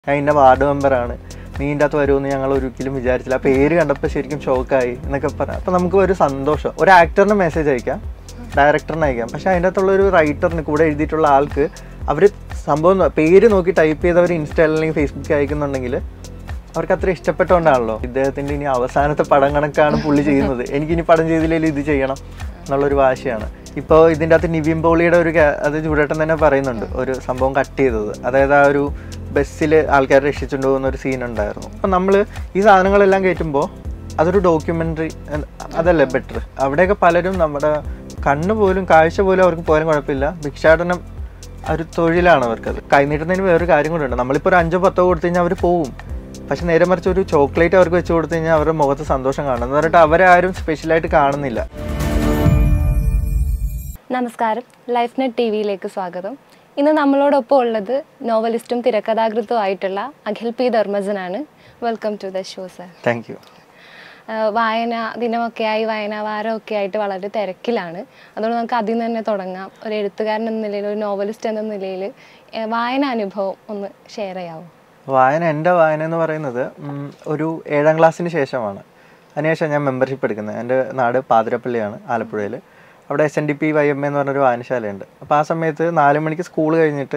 ഞാൻ ഇന്ന വാർഡ് മെമ്പറാണ്, നീ ഇതിൻ്റെ അകത്ത് വരുമെന്ന് ഞങ്ങൾ ഒരിക്കലും വിചാരിച്ചില്ല. ആ പേര് കണ്ടപ്പോൾ ശരിക്കും ഷോക്കായി എന്നൊക്കെ പറയാം. അപ്പോൾ നമുക്ക് ഒരു സന്തോഷം. ഒരു ആക്ടറിന് മെസ്സേജ് അയക്കാം, ഡയറക്ടറിന് അയക്കാം, പക്ഷേ അതിൻ്റെ അകത്തുള്ള ഒരു റൈറ്ററിന് കൂടെ എഴുതിയിട്ടുള്ള ആൾക്ക് അവർ സംഭവം പേര് നോക്കി ടൈപ്പ് ചെയ്തവർ ഇൻസ്റ്റയിൽ അല്ലെങ്കിൽ ഫേസ്ബുക്കിൽ അയക്കുന്നുണ്ടെങ്കിൽ അവർക്ക് അത്ര ഇഷ്ടപ്പെട്ടുകൊണ്ടാണല്ലോ. ഇദ്ദേഹത്തിൻ്റെ ഇനി അവസാനത്തെ പടം കണക്കാണ് പുള്ളി ചെയ്യുന്നത്, എനിക്കിനി പടം ചെയ്തില്ലെങ്കിൽ ഇത് ചെയ്യണം എന്നുള്ളൊരു വാശിയാണ്. ഇപ്പോൾ ഇതിൻ്റെ അകത്ത് നിവിൻ പോളിയുടെ അത് ചൂടേട്ടൻ തന്നെ പറയുന്നുണ്ട്, ഒരു സംഭവം കട്ട് ചെയ്തത്. അതായത് ആ ഒരു ബസ്സിൽ ആൾക്കാരെ രക്ഷിച്ചുകൊണ്ട് പോകുന്ന ഒരു സീൻ ഉണ്ടായിരുന്നു. അപ്പം നമ്മൾ ഈ സാധനങ്ങളെല്ലാം കയറ്റുമ്പോൾ അതൊരു ഡോക്യുമെൻ്ററി അതല്ലേ ബെറ്റർ. അവിടെയൊക്കെ പലരും നമ്മുടെ കണ്ണ് പോലും കാഴ്ച പോലും അവർക്ക് പോലും കുഴപ്പമില്ല. ഭിക്ഷാടനം ഒരു തൊഴിലാണ് അവർക്കത്. കൈനീട്ടുന്നതിന് വേറൊരു കാര്യം കൂടെ ഉണ്ട്. നമ്മളിപ്പോൾ ഒരു 5-10 കൊടുത്തു കഴിഞ്ഞാൽ അവർ പോവും. പക്ഷെ നേരെ മറിച്ച് ഒരു ചോക്ലേറ്റ് അവർക്ക് വെച്ച് കൊടുത്തു കഴിഞ്ഞാൽ അവരുടെ മുഖത്ത് സന്തോഷം കാണും. എന്ന് പറഞ്ഞിട്ട് അവരെ ആരും സ്പെഷ്യലായിട്ട് കാണുന്നില്ല. നമസ്കാരം, ലൈഫ്നെറ്റ് ടിവിയിലേക്ക് സ്വാഗതം. ഇന്ന് നമ്മളോടൊപ്പം ഉള്ളത് നോവലിസ്റ്റും തിരക്കഥാകൃത്തുമായിട്ടുള്ള അഖിൽ പി ധർമ്മജനാണ്. Welcome to the show sir. Thank you. വായന ദിനമൊക്കെയായി വായനാ വാരമൊക്കെ ആയിട്ട് വളരെ തിരക്കിലാണ്. അതുകൊണ്ട് നമുക്ക് അതിൽ നിന്ന് തന്നെ തുടങ്ങാം. ഒരു എഴുത്തുകാരൻ എന്ന നിലയിൽ, ഒരു നോവലിസ്റ്റ് എന്ന നിലയിൽ വായന അനുഭവം ഒന്ന് ഷെയർ ചെയ്യാമോ? എൻ്റെ വായന എന്ന് പറയുന്നത് ഒരു 7ാം ക്ലാസ്സിന് ശേഷമാണ്. അതിനുശേഷം ഞാൻ മെമ്പർഷിപ്പ് എടുക്കുന്നത്. എൻ്റെ നാട് പാതിരപ്പള്ളിയാണ്, ആലപ്പുഴയിൽ. അവിടെ SNDP YMA എന്ന് പറഞ്ഞൊരു വായനശാലയുണ്ട്. അപ്പോൾ ആ സമയത്ത് 4 മണിക്ക് സ്കൂൾ കഴിഞ്ഞിട്ട്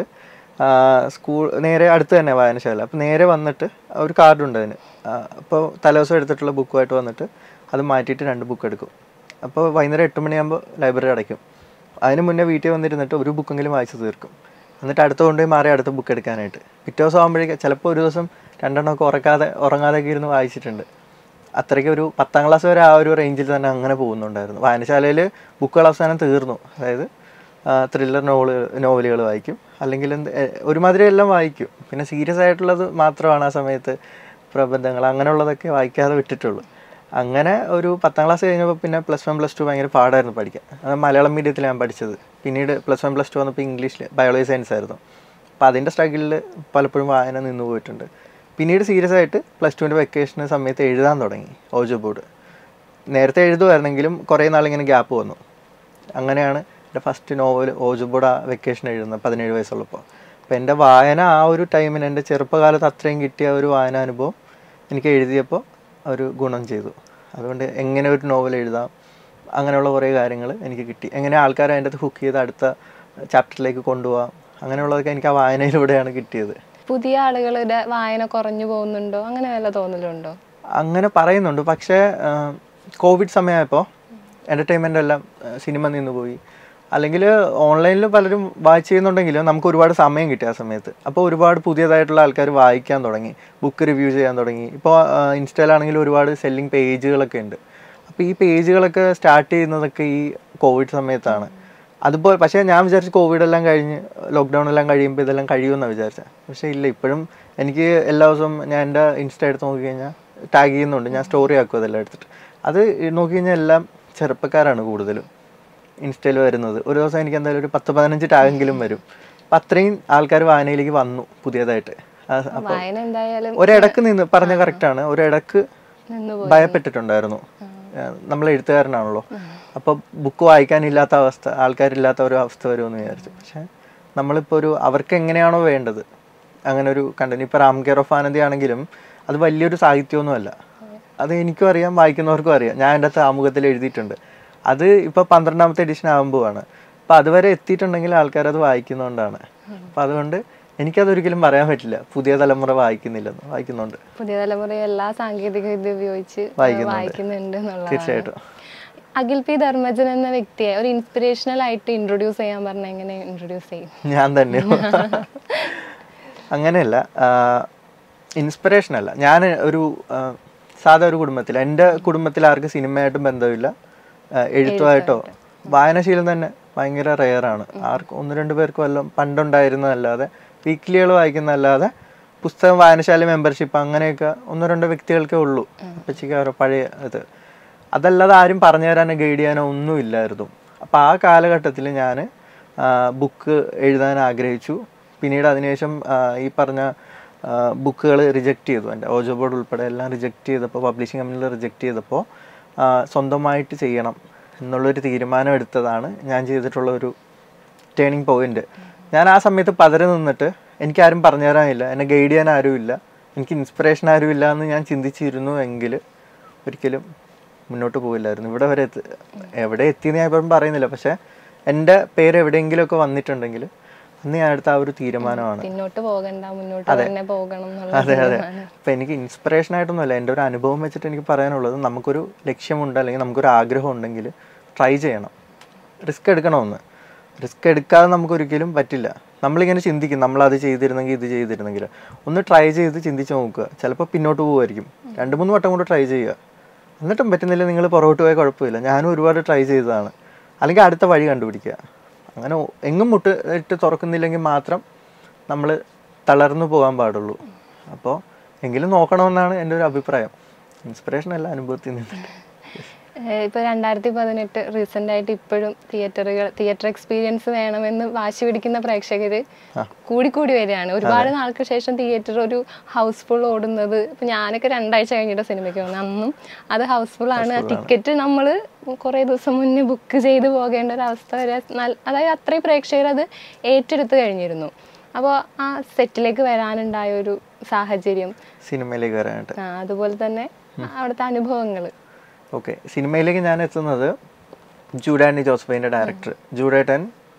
നേരെ അടുത്ത് തന്നെ വായനശാല. അപ്പോൾ നേരെ വന്നിട്ട് ഒരു കാർഡുണ്ട് അതിന്. അപ്പോൾ തലേദിവസം എടുത്തിട്ടുള്ള ബുക്കുമായിട്ട് വന്നിട്ട് അത് മാറ്റിയിട്ട് 2 ബുക്ക് എടുക്കും. അപ്പോൾ വൈകുന്നേരം 8 മണിയാകുമ്പോൾ ലൈബ്രറി അടയ്ക്കും. അതിന് മുന്നേ വീട്ടിൽ വന്നിരുന്നിട്ട് ഒരു ബുക്കെങ്കിലും വായിച്ച് തീർക്കും. എന്നിട്ട് അടുത്ത കൊണ്ടുപോയി മാറി അടുത്ത ബുക്ക് എടുക്കാനായിട്ട്. പിറ്റേ ദിവസം ആകുമ്പോഴേക്കും ചിലപ്പോൾ ഒരു ദിവസം 2 എണ്ണമൊക്കെ ഉറങ്ങാതെയൊക്കെ ഇരുന്ന് വായിച്ചിട്ടുണ്ട്. അത്രയ്ക്ക് ഒരു 10ാം ക്ലാസ് വരെ ആ ഒരു റേഞ്ചിൽ തന്നെ അങ്ങനെ പോകുന്നുണ്ടായിരുന്നു. വായനശാലയിൽ ബുക്കുകൾ അവസാനം തീർന്നു. അതായത് ത്രില്ലർ നോവലുകൾ വായിക്കും, അല്ലെങ്കിൽ ഒരുമാതിരി എല്ലാം വായിക്കും. പിന്നെ സീരിയസ് ആയിട്ടുള്ളത് മാത്രമാണ് ആ സമയത്ത് പ്രബന്ധങ്ങൾ അങ്ങനെയുള്ളതൊക്കെ വായിക്കാതെ വിട്ടിട്ടുള്ളൂ. അങ്ങനെ ഒരു 10ാം ക്ലാസ് കഴിഞ്ഞപ്പോൾ പിന്നെ +1 +2 ഭയങ്കര പാടായിരുന്നു പഠിക്കാൻ. അത് മലയാളം മീഡിയത്തിൽ ഞാൻ പഠിച്ചത്. പിന്നീട് +1 +2 വന്നപ്പോൾ ഇംഗ്ലീഷിൽ ബയോളജി സയൻസ് ആയിരുന്നു. അപ്പോൾ അതിൻ്റെ സ്ട്രഗിളിൽ പലപ്പോഴും വായന നിന്ന് പോയിട്ടുണ്ട്. പിന്നീട് സീരിയസ് ആയിട്ട് +2ൻ്റെ വെക്കേഷന് സമയത്ത് എഴുതാൻ തുടങ്ങി. ഓജോ ബോർഡ് നേരത്തെ എഴുതുമായിരുന്നെങ്കിലും കുറേ നാളിങ്ങനെ ഗ്യാപ്പ് വന്നു. അങ്ങനെയാണ് എൻ്റെ ഫസ്റ്റ് നോവൽ ഓജോ ബോർഡ് ആ വെക്കേഷൻ എഴുതുന്നത് 17 വയസ്സുള്ളപ്പോൾ. അപ്പോൾ എൻ്റെ വായന ആ ഒരു ടൈമിന് എൻ്റെ ചെറുപ്പകാലത്ത് അത്രയും കിട്ടിയ ഒരു വായനാനുഭവം എനിക്ക് എഴുതിയപ്പോൾ ഒരു ഗുണം ചെയ്തു. അതുകൊണ്ട് എങ്ങനെ ഒരു നോവൽ എഴുതാം, അങ്ങനെയുള്ള കുറേ കാര്യങ്ങൾ എനിക്ക് കിട്ടി. എങ്ങനെ ആൾക്കാരെ അതിൻ്റെ അകത്ത് ഹുക്ക് ചെയ്ത് അടുത്ത ചാപ്റ്ററിലേക്ക് കൊണ്ടുപോകാം, അങ്ങനെയുള്ളതൊക്കെ എനിക്ക് ആ വായനയിലൂടെയാണ് കിട്ടിയത്. പുതിയ ആളുകളുടെ വായന കുറഞ്ഞു പോകുന്നുണ്ടോ, അങ്ങനെ വല്ല തോന്നലുണ്ടോ? അങ്ങനെ പറയുന്നുണ്ട്. പക്ഷേ കോവിഡ് സമയമായപ്പോൾ എൻ്റർടൈൻമെൻ്റ് എല്ലാം സിനിമ നിന്നുപോയി. അല്ലെങ്കിൽ ഓൺലൈനിൽ പലരും വായിച്ച് ചെയ്യുന്നുണ്ടെങ്കിലും നമുക്ക് ഒരുപാട് സമയം കിട്ടി ആ സമയത്ത്. അപ്പോൾ ഒരുപാട് പുതിയതായിട്ടുള്ള ആൾക്കാർ വായിക്കാൻ തുടങ്ങി, ബുക്ക് റിവ്യൂ ചെയ്യാൻ തുടങ്ങി. ഇപ്പോൾ ഇൻസ്റ്റയിലാണെങ്കിലും ഒരുപാട് സെല്ലിംഗ് പേജുകളൊക്കെ ഉണ്ട്. അപ്പോൾ ഈ പേജുകളൊക്കെ സ്റ്റാർട്ട് ചെയ്യുന്നതൊക്കെ ഈ കോവിഡ് സമയത്താണ്. അതുപോലെ പക്ഷേ ഞാൻ വിചാരിച്ചു കോവിഡെല്ലാം കഴിഞ്ഞ് ലോക്ക്ഡൗൺ എല്ലാം കഴിയുമ്പോൾ ഇതെല്ലാം കഴിയുമെന്നാണ് വിചാരിച്ചത്. പക്ഷേ ഇല്ല, ഇപ്പോഴും എനിക്ക് എല്ലാ ദിവസവും ഞാൻ എൻ്റെ ഇൻസ്റ്റ എടുത്ത് നോക്കിക്കഴിഞ്ഞാൽ ടാഗ് ചെയ്യുന്നുണ്ട്, ഞാൻ സ്റ്റോറി ആക്കും അതെല്ലാം എടുത്തിട്ട്. അത് നോക്കിക്കഴിഞ്ഞാൽ എല്ലാം ചെറുപ്പക്കാരാണ് കൂടുതലും ഇൻസ്റ്റയിൽ വരുന്നത്. ഒരു ദിവസം എനിക്ക് എന്തായാലും ഒരു 10-15 ടാഗെങ്കിലും വരും. അപ്പം അത്രയും ആൾക്കാർ വായനയിലേക്ക് വന്നു പുതിയതായിട്ട്. അപ്പോൾ ഒരിടക്ക് നിന്ന് പറഞ്ഞ കറക്റ്റാണ്, ഒരിടക്ക് ഭയപ്പെട്ടിട്ടുണ്ടായിരുന്നു. നമ്മൾ എഴുത്തുകാരനാണല്ലോ, അപ്പോൾ ബുക്ക് വായിക്കാനില്ലാത്ത അവസ്ഥ, ആൾക്കാരില്ലാത്ത ഒരു അവസ്ഥ വരുമെന്ന് വിചാരിച്ചു. പക്ഷേ നമ്മളിപ്പോൾ അവർക്ക് എങ്ങനെയാണോ വേണ്ടത് അങ്ങനെ ഒരു കണ്ടന്റ്. ഇപ്പോൾ റാം കെയർ ഓഫ് ആനന്ദി ആണെങ്കിലും അത് വലിയൊരു സാഹിത്യമൊന്നുമല്ല, അത് എനിക്കും അറിയാം, വായിക്കുന്നവർക്കും അറിയാം. ഞാൻ എൻ്റെ അകത്ത് ആമുഖത്തിൽ എഴുതിയിട്ടുണ്ട്. അത് ഇപ്പോൾ 12ാമത്തെ എഡിഷൻ ആകുമ്പോഴാണ്. അപ്പോൾ അതുവരെ എത്തിയിട്ടുണ്ടെങ്കിൽ ആൾക്കാരത് വായിക്കുന്നതുകൊണ്ടാണ്. അപ്പം അതുകൊണ്ട് എനിക്കതൊരിക്കലും പറയാൻ പറ്റില്ല പുതിയ തലമുറ വായിക്കുന്നില്ലെന്ന്. വായിക്കുന്നുണ്ട്, പുതിയ തലമുറ എല്ലാ സാങ്കേതിക വിദ്യ ഉപയോഗിച്ച് വായിക്കുന്നുണ്ട്. തീർച്ചയായിട്ടും. അഖിൽ പി ധർമ്മജൻ എന്ന വ്യക്തിയെ ഒരു ഇൻസ്പിറേഷണൽ ആയിട്ട് ഇൻട്രൊഡ്യൂസ് ചെയ്യാൻ പറഞ്ഞാൽ എങ്ങനെ ഇൻട്രൊഡ്യൂസ് ചെയ്യും? ഞാൻ തന്നെ അങ്ങനെയല്ല, ഇൻസ്പിറേഷനല്ല. ഞാൻ ഒരു സാധാ ഒരു കുടുംബത്തിൽ, എൻ്റെ കുടുംബത്തിൽ ആർക്കും സിനിമയായിട്ടും ബന്ധമില്ല, എഴുത്തുമായിട്ടോ. വായനാശീലം തന്നെ ഭയങ്കര റെയറാണ്. ആർക്കും 1-2 പേർക്ക് വല്ലതും പണ്ടുണ്ടായിരുന്നതല്ലാതെ, വീക്ക്ലികൾ വായിക്കുന്നതല്ലാതെ പുസ്തകം വായനശാല മെമ്പർഷിപ്പ് അങ്ങനെയൊക്കെ 1-2 വ്യക്തികൾക്കേ ഉള്ളൂ. അപ്പച്ചിക്ക് അവരുടെ പഴയ അതല്ലാതെ ആരും പറഞ്ഞു തരാനോ ഗൈഡ് ചെയ്യാനോ ഒന്നും ഇല്ലായിരുന്നു. അപ്പോൾ ആ കാലഘട്ടത്തിൽ ഞാൻ ബുക്ക് എഴുതാൻ ആഗ്രഹിച്ചു. പിന്നീട് അതിനുശേഷം ഈ പറഞ്ഞ ബുക്കുകൾ റിജക്റ്റ് ചെയ്തു. എൻ്റെ ഓജോ ബോർഡ് ഉൾപ്പെടെ എല്ലാം റിജക്റ്റ് ചെയ്തപ്പോൾ, പബ്ലിഷിംഗ് കമ്പനിയിൽ റിജക്റ്റ് ചെയ്തപ്പോൾ സ്വന്തമായിട്ട് ചെയ്യണം എന്നുള്ളൊരു തീരുമാനം എടുത്തതാണ് ഞാൻ ചെയ്തിട്ടുള്ള ഒരു ടേണിംഗ് പോയിന്റ്. ഞാൻ ആ സമയത്ത് പതറി നിന്നിട്ട് എനിക്കാരും പറഞ്ഞു തരാനില്ല, എന്നെ ഗൈഡ് ചെയ്യാൻ ആരുമില്ല, എനിക്ക് ഇൻസ്പിറേഷൻ ആരുമില്ല എന്ന് ഞാൻ ചിന്തിച്ചിരുന്നു എങ്കിൽ ഒരിക്കലും മുന്നോട്ട് പോകില്ലായിരുന്നു. ഇവിടെ വരെ എവിടെ എത്തിയെന്ന് ഞാൻ ഇപ്പം പറയുന്നില്ല, പക്ഷേ എൻ്റെ പേര് എവിടെയെങ്കിലുമൊക്കെ വന്നിട്ടുണ്ടെങ്കിൽ അന്ന് ഞാൻ എടുത്ത ആ ഒരു തീരുമാനമാണ്. അതെ അതെ. അപ്പം എനിക്ക് ഇൻസ്പിറേഷൻ ആയിട്ടൊന്നുമല്ല, എൻ്റെ ഒരു അനുഭവം വെച്ചിട്ട് എനിക്ക് പറയാനുള്ളത്, നമുക്കൊരു ലക്ഷ്യമുണ്ട് അല്ലെങ്കിൽ നമുക്കൊരു ആഗ്രഹം ഉണ്ടെങ്കിൽ ട്രൈ ചെയ്യണം, റിസ്ക് എടുക്കണമെന്ന്. റിസ്ക് എടുക്കാതെ നമുക്കൊരിക്കലും പറ്റില്ല. നമ്മളിങ്ങനെ ചിന്തിക്കും, നമ്മളത് ചെയ്തിരുന്നെങ്കിൽ ഇത് ചെയ്തിരുന്നെങ്കിൽ. ഒന്ന് ട്രൈ ചെയ്ത് ചിന്തിച്ച് നോക്കുക, ചിലപ്പോൾ പിന്നോട്ട് പോകുമായിരിക്കും. 2-3 വട്ടം കൊണ്ട് ട്രൈ ചെയ്യുക, എന്നിട്ടും പറ്റുന്നില്ല, നിങ്ങൾ പുറകോട്ട് പോയാൽ കുഴപ്പമില്ല. ഞാനും ഒരുപാട് ട്രൈ ചെയ്തതാണ്. അല്ലെങ്കിൽ അടുത്ത വഴി കണ്ടുപിടിക്കുക. അങ്ങനെ എങ്ങും ഇട്ട് തുറക്കുന്നില്ലെങ്കിൽ മാത്രം നമ്മൾ തളർന്നു പോകാൻ പാടുള്ളൂ. അപ്പോൾ എങ്കിലും നോക്കണമെന്നാണ് എൻ്റെ ഒരു അഭിപ്രായം. ഇൻസ്പിറേഷൻ അല്ല, അനുഭവത്തിൽ നിന്നിട്ട്. ഇപ്പോൾ 2018 റീസെൻ്റ് ആയിട്ട് ഇപ്പോഴും തിയേറ്റർ എക്സ്പീരിയൻസ് വേണമെന്ന് വാശി പിടിക്കുന്ന പ്രേക്ഷകർ കൂടിക്കൂടി വരികയാണ്. ഒരുപാട് നാൾക്ക് ശേഷം തിയേറ്റർ ഒരു ഹൗസ്ഫുൾ ഓടുന്നത്. ഇപ്പം ഞാനൊക്കെ 2 ആഴ്ച കഴിഞ്ഞിട്ട് സിനിമയ്ക്ക് വന്നു, അന്നും അത് ഹൗസ്ഫുൾ ആണ്. ടിക്കറ്റ് നമ്മൾ കുറേ ദിവസം മുന്നേ ബുക്ക് ചെയ്ത് പോകേണ്ട ഒരു അവസ്ഥ വരെ, അതായത് അത്രയും പ്രേക്ഷകർ അത് ഏറ്റെടുത്ത് കഴിഞ്ഞിരുന്നു. അപ്പോൾ ആ സെറ്റിലേക്ക് വരാനുണ്ടായ ഒരു സാഹചര്യം, സിനിമയിലേക്ക് വരാനായിട്ട്, അതുപോലെ തന്നെ അവിടുത്തെ അനുഭവങ്ങൾ. ഓക്കെ, സിനിമയിലേക്ക് ഞാൻ എത്തുന്നത് ജൂഡാനി ജോസഫിൻ്റെ ഡയറക്ടർ ജൂഡേട്ടൻ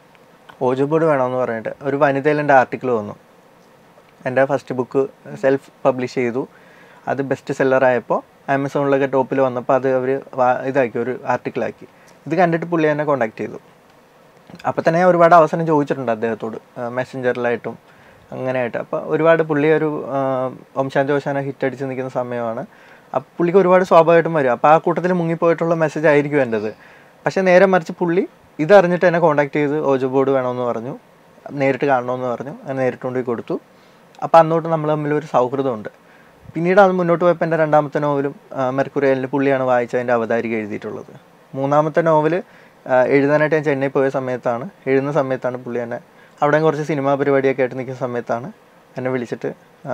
ഓജോബോർഡ് വേണമെന്ന് പറഞ്ഞിട്ട് ഒരു വനിതയിൽ എൻ്റെ ആർട്ടിക്കിൾ വന്നു. എൻ്റെ ഫസ്റ്റ് ബുക്ക് സെൽഫ് പബ്ലിഷ് ചെയ്തു, അത് ബെസ്റ്റ് സെല്ലറായപ്പോൾ ആമസോണിലൊക്കെ ടോപ്പിൽ വന്നപ്പോൾ അത് അവർ ഇതാക്കി, ഒരു ആർട്ടിക്കിളാക്കി. ഇത് കണ്ടിട്ട് പുള്ളി എന്നെ കോൺടാക്ട് ചെയ്തു. അപ്പോൾ തന്നെ ഞാൻ ഒരുപാട് അവസരം ചോദിച്ചിട്ടുണ്ട് അദ്ദേഹത്തോട്, മെസ്സഞ്ചറിലായിട്ടും അങ്ങനെയായിട്ട്. അപ്പോൾ ഒരുപാട് പുള്ളി ഒരു ഓംശാന്തി ഓശാന ഹിറ്റ് അടിച്ച് നിൽക്കുന്ന സമയമാണ്. അപ്പോൾ പുള്ളിക്ക് ഒരുപാട് സ്വാഭാവികമായിട്ടും വരും. അപ്പോൾ ആ കൂട്ടത്തിൽ മുങ്ങിപ്പോയിട്ടുള്ള മെസ്സേജ് ആയിരിക്കും എൻ്റെത്. പക്ഷേ നേരെ മറിച്ച് പുള്ളി ഇതറിഞ്ഞിട്ട് എന്നെ കോൺടാക്ട് ചെയ്ത് ഓജോ ബോർഡ് വേണമെന്ന് പറഞ്ഞു, നേരിട്ട് കാണണമെന്ന് പറഞ്ഞു. അങ്ങനെ നേരിട്ട് കൊണ്ടുപോയി കൊടുത്തു. അപ്പോൾ അന്നോട്ട് നമ്മൾ തമ്മിലൊരു സൗഹൃദമുണ്ട്. പിന്നീട് അത് മുന്നോട്ട് പോയപ്പോൾ എൻ്റെ 2ാമത്തെ നോവലും മെർക്കുറിയലിൻ്റെ പുള്ളിയാണ് വായിച്ച് അതിൻ്റെ അവതാരിക എഴുതിയിട്ടുള്ളത്. 3ാമത്തെ നോവൽ എഴുതാനായിട്ട് ഞാൻ ചെന്നൈ പോയ സമയത്താണ്, എഴുതുന്ന സമയത്താണ് പുള്ളി എന്നെ, അവിടെ കുറച്ച് സിനിമാ പരിപാടിയൊക്കെ ആയിട്ട് നിൽക്കുന്ന സമയത്താണ് എന്നെ വിളിച്ചിട്ട്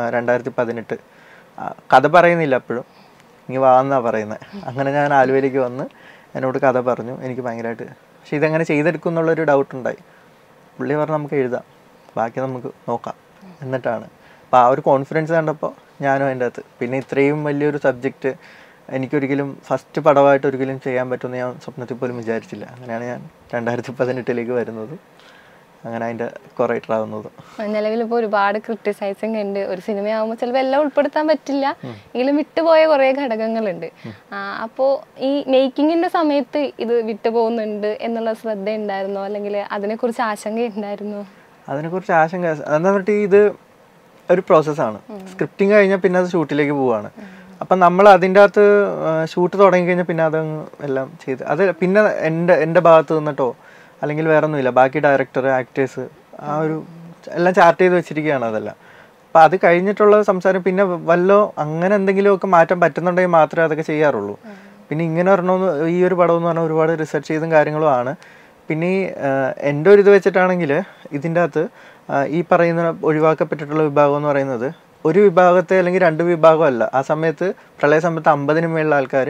2018 കഥ പറയുന്നില്ല അപ്പോഴും, ഇനി വാന്നാണ് പറയുന്നത്. അങ്ങനെ ഞാൻ ആലുവയിലേക്ക് വന്ന് എന്നോട് കഥ പറഞ്ഞു. എനിക്ക് ഭയങ്കരമായിട്ട് പക്ഷേ ഇതെങ്ങനെ ചെയ്തെടുക്കും എന്നുള്ളൊരു ഡൗട്ടുണ്ടായി. പുള്ളി പറഞ്ഞു നമുക്ക് എഴുതാം, ബാക്കി നമുക്ക് നോക്കാം എന്നിട്ടാണ്. അപ്പോൾ ആ ഒരു കോൺഫിഡൻസ് കണ്ടപ്പോൾ ഞാനും അതിൻ്റെ അകത്ത്, പിന്നെ ഇത്രയും വലിയൊരു സബ്ജക്റ്റ് എനിക്കൊരിക്കലും ഫസ്റ്റ് പടമായിട്ട് ഒരിക്കലും ചെയ്യാൻ പറ്റുമെന്ന് ഞാൻ സ്വപ്നത്തിൽ പോലും വിചാരിച്ചില്ല. അങ്ങനെയാണ് ഞാൻ 2018 വരുന്നത്, അങ്ങനെ അതിൻ്റെ കൊറേറ്റർ ആവുന്നത്. നിലവിലിപ്പോൾ ഒരുപാട് ക്രിട്ടിസൈസിങ് ഉണ്ട്. ഒരു സിനിമയാകുമ്പോൾ ചിലപ്പോൾ എല്ലാം ഉൾപ്പെടുത്താൻ പറ്റില്ല, എങ്കിലും വിട്ടുപോയ കുറേ ഘടകങ്ങളുണ്ട്. അപ്പോൾ ഈ മേക്കിങ്ങിൻ്റെ സമയത്ത് ഇത് വിട്ടുപോകുന്നുണ്ട് എന്നുള്ള ശ്രദ്ധ ഉണ്ടായിരുന്നോ, അല്ലെങ്കിൽ അതിനെക്കുറിച്ച് ആശങ്ക ഉണ്ടായിരുന്നോ? അതിനെക്കുറിച്ച് ആശങ്ക എന്താ പറഞ്ഞിട്ട്, ഇത് ഒരു പ്രോസസ്സാണ്. സ്ക്രിപ്റ്റിങ് കഴിഞ്ഞാൽ പിന്നെ അത് ഷൂട്ടിലേക്ക് പോവുകയാണ്. അപ്പം നമ്മൾ അതിൻ്റെ അകത്ത് ഷൂട്ട് തുടങ്ങിക്കഴിഞ്ഞാൽ പിന്നെ അതങ്ങ് എല്ലാം ചെയ്ത് അത് പിന്നെ എൻ്റെ ഭാഗത്ത് നിന്നിട്ടോ അല്ലെങ്കിൽ വേറെ ഒന്നുമില്ല, ബാക്കി ഡയറക്ടർ, ആക്ടേഴ്സ് ആ ഒരു എല്ലാം ചാർട്ട് ചെയ്ത് വെച്ചിരിക്കുകയാണ് അതെല്ലാം. അപ്പം അത് കഴിഞ്ഞിട്ടുള്ള സംസാരം പിന്നെ അങ്ങനെ എന്തെങ്കിലുമൊക്കെ മാറ്റം പറ്റുന്നുണ്ടെങ്കിൽ മാത്രമേ അതൊക്കെ ചെയ്യാറുള്ളൂ. പിന്നെ ഇങ്ങനെ വരണമെന്ന്, ഈ ഒരു പടം എന്ന് പറഞ്ഞാൽ ഒരുപാട് റിസർച്ച് ചെയ്തും കാര്യങ്ങളും ആണ്. പിന്നെ ഈ എൻ്റെ ഒരു ഇത് വെച്ചിട്ടാണെങ്കിൽ ഇതിൻ്റെ അകത്ത് ഈ പറയുന്ന ഒഴിവാക്കപ്പെട്ടിട്ടുള്ള വിഭാഗം എന്ന് പറയുന്നത് ഒരു വിഭാഗത്തെ അല്ലെങ്കിൽ 2 വിഭാഗമല്ല. ആ സമയത്ത് പ്രളയ സമയത്ത് 50-ന് മേലുള്ള ആൾക്കാർ,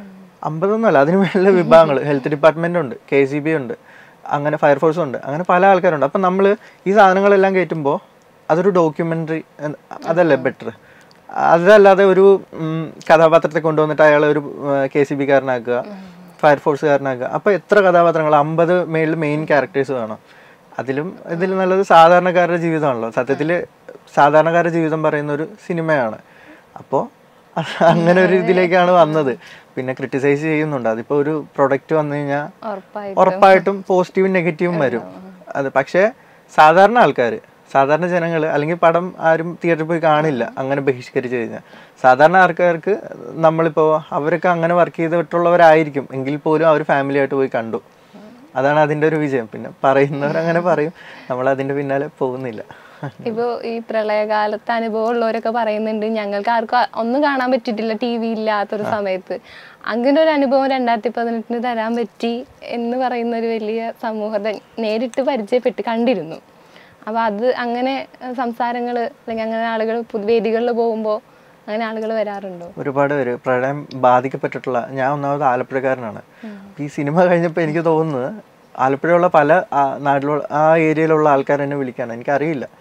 50 അതിന് മേലുള്ള വിഭാഗങ്ങൾ, ഹെൽത്ത് ഡിപ്പാർട്ട്മെൻ്റ് ഉണ്ട്, KCB ഉണ്ട്, അങ്ങനെ ഫയർഫോഴ്സും ഉണ്ട്, അങ്ങനെ പല ആൾക്കാരുണ്ട്. അപ്പം നമ്മൾ ഈ സാധനങ്ങളെല്ലാം കയറ്റുമ്പോൾ അതൊരു ഡോക്യുമെൻ്ററി അതല്ലേ ബെറ്റർ. അതല്ലാതെ ഒരു കഥാപാത്രത്തെ കൊണ്ടുവന്നിട്ട് അയാളെ ഒരു KCB-കാരനാക്കുക, ഫയർഫോഴ്സുകാരനാക്കുക. അപ്പോൾ എത്ര കഥാപാത്രങ്ങൾ, 50 മേളിൽ മെയിൻ ക്യാരക്ടേഴ്സ് വേണം. ഇതിലും നല്ലത് സാധാരണക്കാരുടെ ജീവിതമാണല്ലോ. സത്യത്തിൽ സാധാരണക്കാരുടെ ജീവിതം പറയുന്ന ഒരു സിനിമയാണ്. അപ്പോൾ അങ്ങനെ ഒരു ഇതിലേക്കാണ് വന്നത്. പിന്നെ ക്രിട്ടിസൈസ് ചെയ്യുന്നുണ്ട്. അതിപ്പോൾ ഒരു പ്രൊഡക്റ്റ് വന്നു കഴിഞ്ഞാൽ ഉറപ്പായിട്ടും പോസിറ്റീവും നെഗറ്റീവും വരും. അത് പക്ഷേ സാധാരണ ആൾക്കാർ, സാധാരണ ജനങ്ങൾ, അല്ലെങ്കിൽ പടം ആരും തിയേറ്ററിൽ പോയി കാണില്ല അങ്ങനെ ബഹിഷ്കരിച്ച് കഴിഞ്ഞാൽ. സാധാരണ ആൾക്കാർക്ക് നമ്മളിപ്പോൾ അവരൊക്കെ അങ്ങനെ വർക്ക് ചെയ്തിട്ടുള്ളവരായിരിക്കും എങ്കിൽ പോലും അവർ ഫാമിലി ആയിട്ട് പോയി കണ്ടു. അതാണ് അതിൻ്റെ ഒരു വിജയം. പിന്നെ പറയുന്നവരങ്ങനെ പറയും, നമ്മൾ അതിൻ്റെ പിന്നാലെ പോകുന്നില്ല. ഇപ്പോൾ ഈ പ്രളയകാലത്തെ അനുഭവം ഉള്ളവരൊക്കെ പറയുന്നുണ്ട്, ഞങ്ങൾക്ക് ആർക്കും ഒന്നും കാണാൻ പറ്റിയിട്ടില്ല, TV ഇല്ലാത്തൊരു സമയത്ത്. അങ്ങനെ ഒരു അനുഭവം 2018 തരാൻ പറ്റി എന്ന് പറയുന്ന ഒരു വലിയ സമൂഹത്തെ നേരിട്ട് പരിചയപ്പെട്ട് കണ്ടിരുന്നു. അപ്പോൾ അത് അങ്ങനെ സംസാരങ്ങൾ അല്ലെങ്കിൽ അങ്ങനെ ആളുകൾ വേദികളിൽ പോകുമ്പോൾ അങ്ങനെ ആളുകൾ വരാറുണ്ടോ? ഒരുപാട് പേര് പ്രളയം ബാധിക്കപ്പെട്ടിട്ടുള്ള, ഞാൻ ഒന്നാമത് ആലപ്പുഴക്കാരനാണ്. ഈ സിനിമ കഴിഞ്ഞപ്പോൾ എനിക്ക് തോന്നുന്നത് ആലപ്പുഴയുള്ള പല നാട്ടിലുള്ള ആ ഏരിയയിലുള്ള ആൾക്കാർ എന്നെ വിളിക്കാണ്. എനിക്കറിയില്ല,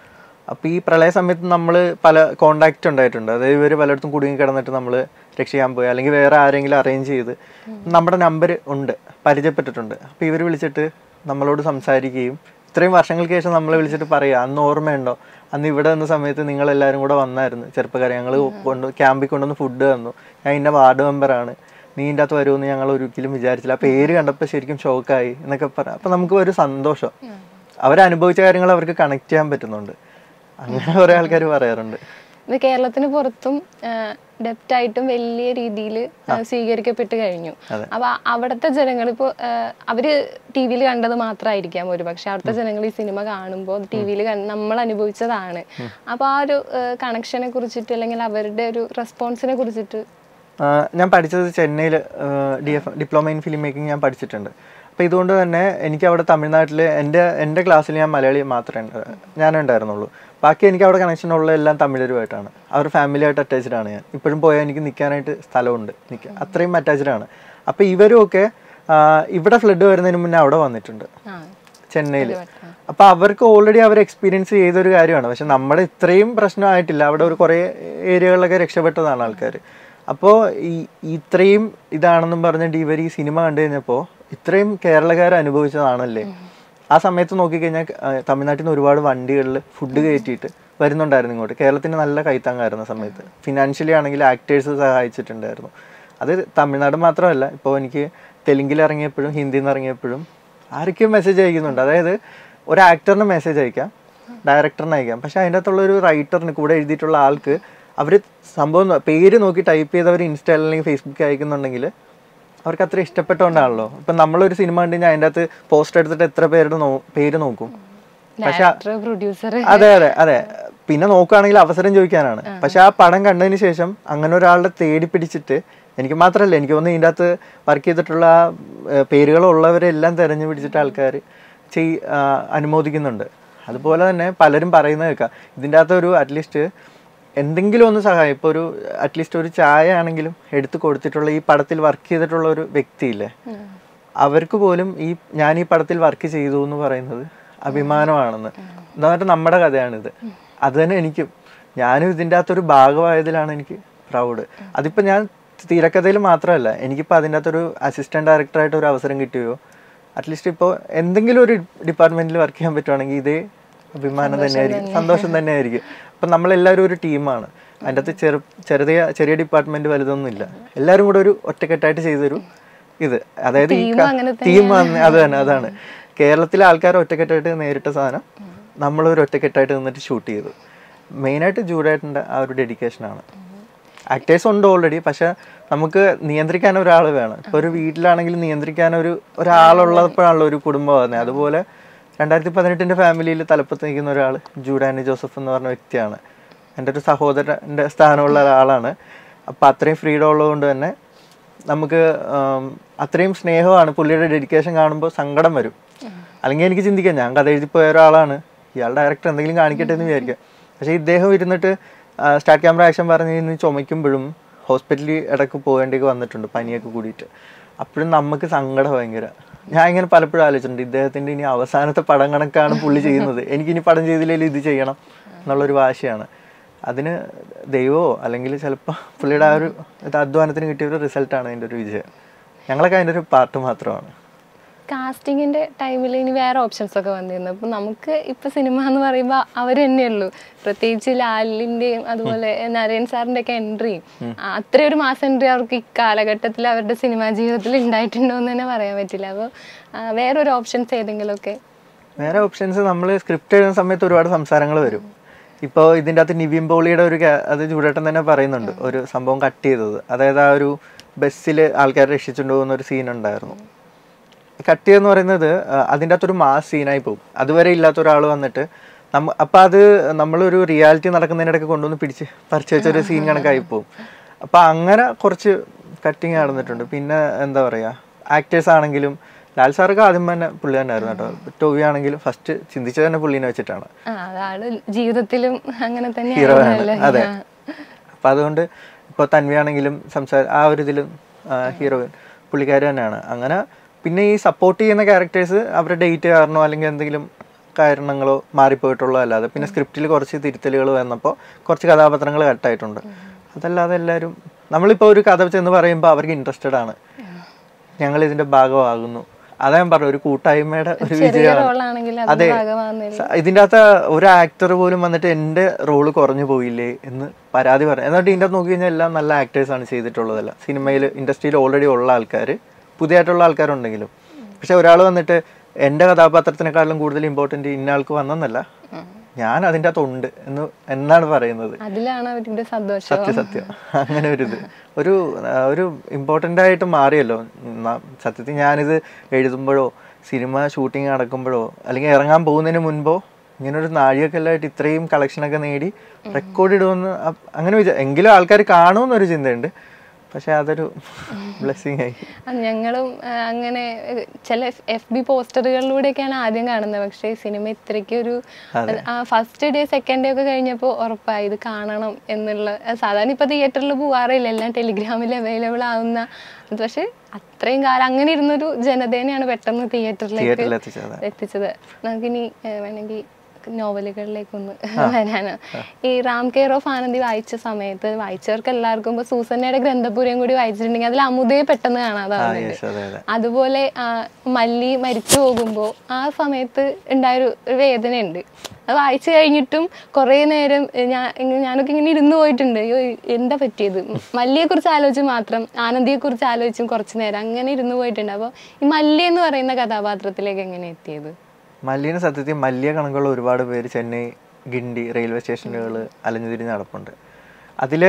അപ്പോൾ ഈ പ്രളയ സമയത്ത് നമ്മൾ പല കോണ്ടാക്റ്റ് ഉണ്ടായിട്ടുണ്ട്. അതായത് ഇവർ പലയിടത്തും കുടുങ്ങി കിടന്നിട്ട് നമ്മൾ രക്ഷിക്കാൻ പോയി, അല്ലെങ്കിൽ വേറെ ആരെങ്കിലും അറേഞ്ച് ചെയ്ത് നമ്മുടെ നമ്പർ ഉണ്ട്, പരിചയപ്പെട്ടിട്ടുണ്ട്. അപ്പോൾ ഇവർ വിളിച്ചിട്ട് നമ്മളോട് സംസാരിക്കുകയും ഇത്രയും വർഷങ്ങൾക്ക് ശേഷം നമ്മളെ വിളിച്ചിട്ട് പറയുക, അന്ന് ഓർമ്മയുണ്ടോ, അന്ന് ഇവിടെ വന്ന സമയത്ത് നിങ്ങളെല്ലാവരും കൂടെ വന്നായിരുന്നു, ചെറുപ്പക്കാരെ ഞങ്ങൾ ക്യാമ്പിൽ കൊണ്ടുവന്ന് ഫുഡ് തന്നു, ഞാൻ ഇന്ന വാർഡ് മെമ്പറാണ്, നീ ഇതിൻ്റെ അകത്ത് വരുമെന്ന് ഞങ്ങൾ ഒരിക്കലും വിചാരിച്ചില്ല, ആ പേര് കണ്ടപ്പോൾ ശരിക്കും ഷോക്കായി എന്നൊക്കെ പറയാം. അപ്പം നമുക്ക് ഒരു സന്തോഷം, അവരനുഭവിച്ച കാര്യങ്ങൾ അവർക്ക് കണക്ട് ചെയ്യാൻ പറ്റുന്നുണ്ട്. അങ്ങനെ കുറേ ആൾക്കാർ പറയാറുണ്ട്. ഇത് കേരളത്തിന് പുറത്തും ഡെപ്റ്റ് ആയിട്ടും വലിയ രീതിയിൽ സ്വീകരിക്കപ്പെട്ട് കഴിഞ്ഞു. അപ്പൊ അവിടുത്തെ ജനങ്ങൾ ഇപ്പോൾ അവര് ടി വിയിൽ കണ്ടത് മാത്രമായിരിക്കാം ഒരു പക്ഷെ അവിടുത്തെ ജനങ്ങൾ ഈ സിനിമ കാണുമ്പോൾ ടി വിയിൽ നമ്മൾ അനുഭവിച്ചതാണ്. അപ്പൊ ആ ഒരു കണക്ഷനെ കുറിച്ചിട്ട് അല്ലെങ്കിൽ അവരുടെ ഒരു റെസ്പോൺസിനെ കുറിച്ചിട്ട്. ഞാൻ പഠിച്ചത് ചെന്നൈയിൽ ഡിപ്ലോമ ഇൻ ഫിലിം മേക്കിംഗ് ഞാൻ പഠിച്ചിട്ടുണ്ട്. അപ്പോൾ ഇതുകൊണ്ട് തന്നെ എനിക്ക് അവിടെ തമിഴ്നാട്ടിൽ എൻ്റെ ക്ലാസ്സിൽ ഞാൻ മലയാളി മാത്രമേ ഞാനുണ്ടായിരുന്നുള്ളൂ. ബാക്കി എനിക്ക് അവിടെ കണക്ഷൻ ഉള്ള എല്ലാം തമിഴരുമായിട്ടാണ്. അവർ ഫാമിലിയായിട്ട് അറ്റാച്ച്ഡ് ആണ്. ഞാൻ ഇപ്പോഴും പോയാൽ എനിക്ക് നിൽക്കാനായിട്ട് സ്ഥലമുണ്ട്, അത്രയും അറ്റാച്ച്ഡ് ആണ്. അപ്പോൾ ഇവരുമൊക്കെ ഇവിടെ ഫ്ലഡ് വരുന്നതിന് മുന്നേ അവിടെ വന്നിട്ടുണ്ട് ചെന്നൈയിൽ. അപ്പോൾ അവർക്ക് ഓൾറെഡി അവർ എക്സ്പീരിയൻസ് ചെയ്തൊരു കാര്യമാണ്. പക്ഷെ നമ്മുടെ ഇത്രയും പ്രശ്നമായിട്ടില്ല. അവിടെ ഒരു കുറേ ഏരിയകളിലൊക്കെ രക്ഷപ്പെട്ടതാണ് ആൾക്കാർ. അപ്പോൾ ഇത്രയും ഇതാണെന്നും പറഞ്ഞിട്ട് ഇവർ ഈ സിനിമ കണ്ടു കഴിഞ്ഞപ്പോൾ ഇത്രയും കേരളക്കാർ അനുഭവിച്ചതാണല്ലേ. ആ സമയത്ത് നോക്കിക്കഴിഞ്ഞാൽ തമിഴ്നാട്ടിൽ നിന്ന് ഒരുപാട് വണ്ടികളിൽ ഫുഡ് കയറ്റിയിട്ട് വരുന്നുണ്ടായിരുന്നു ഇങ്ങോട്ട്. കേരളത്തിന് നല്ല കൈത്താങ്ങായിരുന്ന സമയത്ത് ഫിനാൻഷ്യലി ആണെങ്കിൽ ആക്ടേഴ്സ് സഹായിച്ചിട്ടുണ്ടായിരുന്നു. അത് തമിഴ്നാട് മാത്രമല്ല, ഇപ്പോൾ എനിക്ക് തെലുങ്കിൽ ഇറങ്ങിയപ്പോഴും ഹിന്ദിയിൽ നിന്ന് ഇറങ്ങിയപ്പോഴും ആർക്കും മെസ്സേജ് അയക്കുന്നുണ്ട്. അതായത് ഒരു ആക്ടറിന് മെസ്സേജ് അയക്കാം, ഡയറക്ടറിന് അയക്കാം, പക്ഷെ അതിൻ്റെ അകത്തുള്ള ഒരു റൈറ്ററിന് കൂടെ എഴുതിയിട്ടുള്ള ആൾക്ക് അവർ സംഭവം പേര് നോക്കി ടൈപ്പ് ചെയ്ത് അവർ ഇൻസ്റ്റയിൽ അല്ലെങ്കിൽ ഫേസ്ബുക്കിൽ അയക്കുന്നുണ്ടെങ്കിൽ അവർക്ക് അത്ര ഇഷ്ടപ്പെട്ടുകൊണ്ടാണല്ലോ. ഇപ്പം നമ്മളൊരു സിനിമ കണ്ടു കഴിഞ്ഞാൽ അതിൻ്റെ അകത്ത് പോസ്റ്റർ എടുത്തിട്ട് എത്ര പേരുടെ പേര് നോക്കും. പക്ഷെ അതെ അതെ അതെ പിന്നെ നോക്കുകയാണെങ്കിൽ അവസരം ചോദിക്കാനാണ്. പക്ഷെ ആ പടം കണ്ടതിന് ശേഷം അങ്ങനെ ഒരാളുടെ തേടി പിടിച്ചിട്ട്, എനിക്ക് മാത്രമല്ല, എനിക്ക് തോന്നുന്നു ഇതിൻ്റെ അകത്ത് വർക്ക് ചെയ്തിട്ടുള്ള പേരുകളുള്ളവരെല്ലാം തിരഞ്ഞു പിടിച്ചിട്ട് ആൾക്കാർ അനുമോദിക്കുന്നുണ്ട്. അതുപോലെ തന്നെ പലരും പറയുന്നത് കേൾക്കാം, ഇതിൻ്റെ അകത്ത് ഒരു അറ്റ്ലീസ്റ്റ് എന്തെങ്കിലും ഒന്ന് സഹായം, ഇപ്പോൾ ഒരു അറ്റ്ലീസ്റ്റ് ഒരു ചായ ആണെങ്കിലും എടുത്ത് കൊടുത്തിട്ടുള്ള ഈ പടത്തിൽ വർക്ക് ചെയ്തിട്ടുള്ള ഒരു വ്യക്തിയില്ലേ, അവർക്ക് പോലും ഞാൻ ഈ പടത്തിൽ വർക്ക് ചെയ്തു എന്ന് പറയുന്നത് അഭിമാനമാണെന്ന്. എന്താ പറഞ്ഞാൽ നമ്മുടെ കഥയാണിത്. അത് തന്നെ ഞാനും ഇതിൻ്റെ അകത്തൊരു ഭാഗമായതിലാണ് എനിക്ക് പ്രൗഡ്. അതിപ്പോൾ ഞാൻ തിരക്കഥയിൽ മാത്രമല്ല, എനിക്കിപ്പോൾ അതിൻ്റെ അകത്തൊരു അസിസ്റ്റന്റ് ഡയറക്ടറായിട്ട് ഒരു അവസരം കിട്ടുകയോ അറ്റ്ലീസ്റ്റ് ഇപ്പോൾ എന്തെങ്കിലും ഒരു ഡിപ്പാർട്ട്മെന്റിൽ വർക്ക് ചെയ്യാൻ പറ്റുവാണെങ്കിൽ ഇതേ അഭിമാനം തന്നെയായിരിക്കും, സന്തോഷം തന്നെയായിരിക്കും. അപ്പം നമ്മളെല്ലാവരും ഒരു ടീമാണ്. അതിൻ്റെ അകത്ത് ചെറിയ ഡിപ്പാർട്ട്മെന്റ് വലുതൊന്നുമില്ല. എല്ലാവരും കൂടെ ഒരു ഒറ്റക്കെട്ടായിട്ട് ചെയ്തൊരു ഇത്, അതായത് ടീം അതാണ് കേരളത്തിലെ ആൾക്കാർ ഒറ്റക്കെട്ടായിട്ട് നേരിട്ട സാധനം നമ്മളൊരു ഒറ്റക്കെട്ടായിട്ട് നിന്നിട്ട് ഷൂട്ട് ചെയ്തു. മെയിനായിട്ട് ജൂഡായിട്ടുണ്ട് ആ ഒരു ഡെഡിക്കേഷനാണ്. ആക്ടേഴ്സ് ഉണ്ട് ഓൾറെഡി, പക്ഷെ നമുക്ക് നിയന്ത്രിക്കാൻ ഒരാൾ വേണം. ഇപ്പോൾ ഒരു വീട്ടിലാണെങ്കിൽ നിയന്ത്രിക്കാൻ ഒരാളുള്ളപ്പോഴാണല്ലോ ഒരു കുടുംബം ആകുന്നത്. അതുപോലെ 2018 ഫാമിലിയിൽ തലപ്പത്ത് നിൽക്കുന്ന ഒരാൾ ജൂഡാനി ജോസഫ് എന്ന് പറഞ്ഞ വ്യക്തിയാണ്. എൻ്റെ ഒരു സഹോദരൻ്റെ സ്ഥാനമുള്ള ഒരാളാണ്. അപ്പം അത്രയും ഫ്രീഡം ഉള്ളതുകൊണ്ട് തന്നെ നമുക്ക് അത്രയും സ്നേഹമാണ്. പുള്ളിയുടെ ഡെഡിക്കേഷൻ കാണുമ്പോൾ സങ്കടം വരും. അല്ലെങ്കിൽ എനിക്ക് ചിന്തിക്കാം, ഞാൻ കഥ എഴുതിപ്പോയ ഒരാളാണ്, ഇയാൾ ഡയറക്ടർ എന്തെങ്കിലും കാണിക്കട്ടെ എന്ന് വിചാരിക്കാം. പക്ഷേ ഇദ്ദേഹം ഇരുന്നിട്ട് സ്റ്റാർട്ട് ക്യാമറ ആക്ഷൻ പറഞ്ഞ് ഇന്ന് ചുമയ്ക്കുമ്പോഴും ഹോസ്പിറ്റലിൽ ഇടയ്ക്ക് പോകേണ്ടേക്ക് വന്നിട്ടുണ്ട് പനിയൊക്കെ കൂടിയിട്ട്. അപ്പോഴും നമുക്ക് സങ്കടം ഭയങ്കര. ഞാൻ ഇങ്ങനെ പലപ്പോഴും ആലോചിച്ചിട്ടുണ്ട്, ഇദ്ദേഹത്തിൻ്റെ ഇനി അവസാനത്തെ പടം കണക്കാണ് പുള്ളി ചെയ്യുന്നത്, എനിക്കിനി പടം ചെയ്തില്ലെങ്കിൽ ഇത് ചെയ്യണം എന്നുള്ളൊരു വാശിയാണ്. അതിന് ദൈവമോ അല്ലെങ്കിൽ ചിലപ്പോൾ പുള്ളിയുടെ ആ ഒരു അധ്വാനത്തിന് കിട്ടിയൊരു റിസൾട്ടാണ് അതിൻ്റെ ഒരു വിജയം. ഞങ്ങളൊക്കെ അതിൻ്റെ ഒരു പാർട്ട് മാത്രമാണ്. കാസ്റ്റിങ്ങിന്റെ ടൈമിൽ ഇനി വേറെ ഓപ്ഷൻസ് ഒക്കെ വന്നിരുന്നു. അപ്പം നമുക്ക് ഇപ്പം സിനിമ എന്ന് പറയുമ്പോൾ അവർ തന്നെയുള്ളൂ. പ്രത്യേകിച്ച് ലാലിൻ്റെയും അതുപോലെ നരേൻ സാറിൻ്റെ ഒക്കെ എൻട്രിയും അത്രയൊരു മാസം എൻട്രി അവർക്ക് ഇക്കാലഘട്ടത്തിൽ അവരുടെ സിനിമാ ജീവിതത്തിൽ ഉണ്ടായിട്ടുണ്ടോ എന്ന് തന്നെ പറയാൻ പറ്റില്ല. അപ്പോൾ വേറൊരു ഓപ്ഷൻസ് ഏതെങ്കിലുമൊക്കെ? വേറെ ഓപ്ഷൻസ് നമ്മൾ സ്ക്രിപ്റ്റ് എഴുതുന്ന സമയത്ത് ഒരുപാട് സംസാരങ്ങൾ വരും. ഇപ്പോൾ ഇതിൻ്റെ അകത്ത് നിവിൻ പോളിയുടെ അത് ചൂടേട്ടൻ തന്നെ പറയുന്നുണ്ട്, ഒരു സംഭവം കട്ട് ചെയ്തത്. അതായത് ആ ഒരു ബസ്സിൽ ആൾക്കാരെ രക്ഷിച്ചുകൊണ്ട് പോകുന്ന ഒരു സീൻ ഉണ്ടായിരുന്നു. കട്ട് ചെയ്തെന്ന് പറയുന്നത് അതിൻ്റെ അകത്തൊരു മാസ് സീനായി പോകും. അതുവരെ ഇല്ലാത്ത ഒരാൾ വന്നിട്ട് അപ്പം അത് നമ്മളൊരു റിയാലിറ്റി നടക്കുന്നതിനിടയ്ക്ക് കൊണ്ടുവന്ന് പറിച്ചു വെച്ചൊരു സീൻ കണക്കായി പോകും. അപ്പം അങ്ങനെ കുറച്ച് കട്ടിങ് നടന്നിട്ടുണ്ട്. പിന്നെ എന്താ പറയുക, ആക്ടേഴ്സ് ആണെങ്കിലും ലാൽ സാർക്ക് ആദ്യം തന്നെ പുള്ളി തന്നെ ആയിരുന്നു കേട്ടോ. ടോവി ആണെങ്കിലും ഫസ്റ്റ് ചിന്തിച്ചത് തന്നെ പുള്ളിനെ വെച്ചിട്ടാണ്. ജീവിതത്തിലും അങ്ങനെ തന്നെ ഹീറോയാണ്. അതെ. അപ്പം അതുകൊണ്ട് ഇപ്പോൾ തൻവി ആണെങ്കിലും ആ ഒരു ഇതിലും ഹീറോയിൻ പുള്ളിക്കാരി തന്നെയാണ്. അങ്ങനെ പിന്നെ ഈ സപ്പോർട്ട് ചെയ്യുന്ന ക്യാരക്ടേഴ്സ് അവരുടെ ഡേറ്റ് കാരണോ അല്ലെങ്കിൽ എന്തെങ്കിലും കാരണങ്ങളോ മാറിപ്പോയിട്ടുള്ളോ അല്ലാതെ. പിന്നെ സ്ക്രിപ്റ്റിൽ കുറച്ച് തിരുത്തലുകൾ വന്നപ്പോൾ കുറച്ച് കഥാപാത്രങ്ങൾ കട്ടായിട്ടുണ്ട്. അതല്ലാതെ എല്ലാവരും നമ്മളിപ്പോൾ ഒരു കഥ ചെന്ന് പറയുമ്പോൾ അവർക്ക് ഇൻട്രസ്റ്റഡ് ആണ്, ഞങ്ങൾ ഇതിന്റെ ഭാഗമാകുന്നു. അതാ ഞാൻ പറഞ്ഞു, ഒരു കൂട്ടായ്മയുടെ ഒരു വിജയമാണ്. അതെ, ഇതിൻ്റെ അകത്ത് ഒരു ആക്ടർ പോലും വന്നിട്ട് എൻ്റെ റോള് കുറഞ്ഞു പോയില്ലേ എന്ന് പരാതി പറഞ്ഞു. എന്നിട്ട് ഇതിൻ്റെ നോക്കി കഴിഞ്ഞാൽ എല്ലാം നല്ല ആക്ടേഴ്സാണ് ചെയ്തിട്ടുള്ളതല്ല. സിനിമയിൽ ഇൻഡസ്ട്രിയിൽ ഓൾറെഡി ഉള്ള ആൾക്കാർ, പുതിയതായിട്ടുള്ള ആൾക്കാരുണ്ടെങ്കിലും. പക്ഷെ ഒരാൾ വന്നിട്ട് എൻ്റെ കഥാപാത്രത്തിനെക്കാളും കൂടുതൽ ഇമ്പോർട്ടൻറ്റ് ഇന്ന ആൾക്ക് വന്നെന്നല്ല, ഞാൻ അതിൻ്റെ അകത്തുണ്ട് എന്നാണ് പറയുന്നത്. സത്യം സത്യം അങ്ങനെ ഒരു ഇമ്പോർട്ടൻ്റ് ആയിട്ട് മാറിയല്ലോ സത്യത്തിൽ. ഞാനിത് എഴുതുമ്പോഴോ സിനിമ ഷൂട്ടിങ് നടക്കുമ്പോഴോ അല്ലെങ്കിൽ ഇറങ്ങാൻ പോകുന്നതിന് മുൻപോ ഇങ്ങനൊരു നാഴികക്കല്ലായിട്ട് ഇത്രയും കളക്ഷനൊക്കെ നേടി റെക്കോർഡ് ഇടുമെന്ന് അങ്ങനെ എങ്കിലും ആൾക്കാർ കാണുമെന്നൊരു ചിന്തയുണ്ട്. പക്ഷെ അതൊരു ബ്ലെസ്സിങ് ആയി. ഞങ്ങളും അങ്ങനെ ചില FB പോസ്റ്ററുകളിലൂടെയൊക്കെയാണ് ആദ്യം കാണുന്നത്. പക്ഷേ സിനിമ ഇത്രയ്ക്കൊരു ഫസ്റ്റ് ഡേ സെക്കൻഡ് ഡേ ഒക്കെ കഴിഞ്ഞപ്പോൾ ഉറപ്പായി ഇത് കാണണം എന്നുള്ള. സാധാരണ ഇപ്പൊ തിയേറ്ററിൽ പോകാറില്ല, എല്ലാം ടെലിഗ്രാമിൽ അവൈലബിൾ ആവുന്ന. പക്ഷെ അത്രയും കാലം അങ്ങനെ ഇരുന്നൊരു ജനതേനെയാണ് പെട്ടെന്ന് തിയേറ്ററിലേക്ക് എത്തിച്ചത്. നമുക്കിനി വേണമെങ്കിൽ നോവലുകളിലേക്കൊന്ന് വരാനാണ്. ഈ റാം കെയർ ഓഫ് ആനന്ദി വായിച്ച സമയത്ത് വായിച്ചവർക്ക് എല്ലാവർക്കും ഇപ്പൊ സൂസന്നയുടെ ഗ്രന്ഥപുരയും കൂടി വായിച്ചിട്ടുണ്ടെങ്കിൽ അതിൽ അമുദയെ പെട്ടെന്ന് കാണാതാവുന്നുണ്ട്. അതുപോലെ മല്ലി മരിച്ചു പോകുമ്പോ ആ സമയത്ത് ഉണ്ടായൊരു വേദനയുണ്ട്. അത് വായിച്ചു കഴിഞ്ഞിട്ടും കുറെ നേരം ഞാനൊക്കെ ഇങ്ങനെ ഇരുന്ന് പോയിട്ടുണ്ട്, എന്താ പറ്റിയത്. മല്ലിയെ കുറിച്ച് ആലോചിച്ച് മാത്രം, ആനന്ദിയെ കുറിച്ച് ആലോചിച്ചും കുറച്ചു നേരം അങ്ങനെ ഇരുന്ന് പോയിട്ടുണ്ട്. അപ്പൊ ഈ മല്ലി എന്ന് പറയുന്ന കഥാപാത്രത്തിലേക്ക് എങ്ങനെ എത്തിയത്? മല്ലിനെ സത്യത്തിൽ മല്ലിയെ കണക്കുള്ള ഒരുപാട് പേര് ചെന്നൈ ഗിണ്ടി റെയിൽവേ സ്റ്റേഷനുകൾ അലഞ്ഞു തിരിഞ്ഞ് നടപ്പുണ്ട്. അതിൽ